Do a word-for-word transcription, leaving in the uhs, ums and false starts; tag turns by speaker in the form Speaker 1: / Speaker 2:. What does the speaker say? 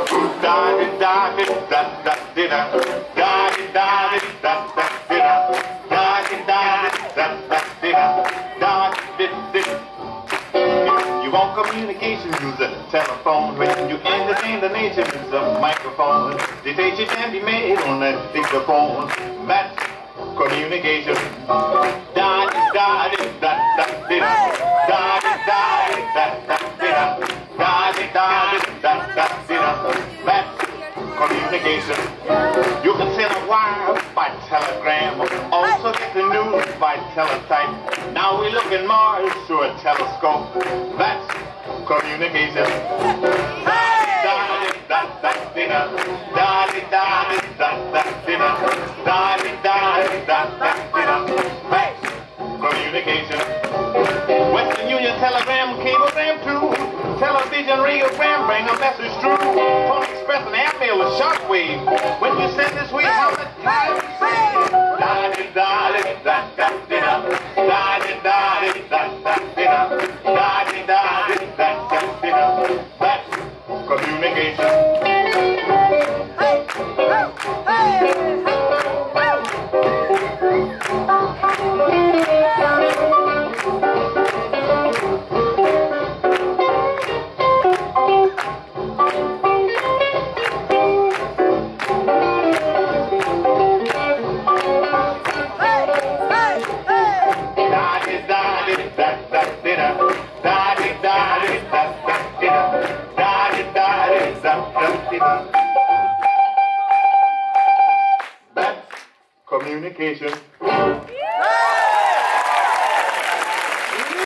Speaker 1: You want communication, use a telephone. When you entertain the nation, use a microphone. Dictation can be made on a dictaphone. That's communication. Da da da da da da da da da da da da. That's communication. You can send a wire by telegram, also get the news by teletype. Now we look in Mars through a telescope. That's communication.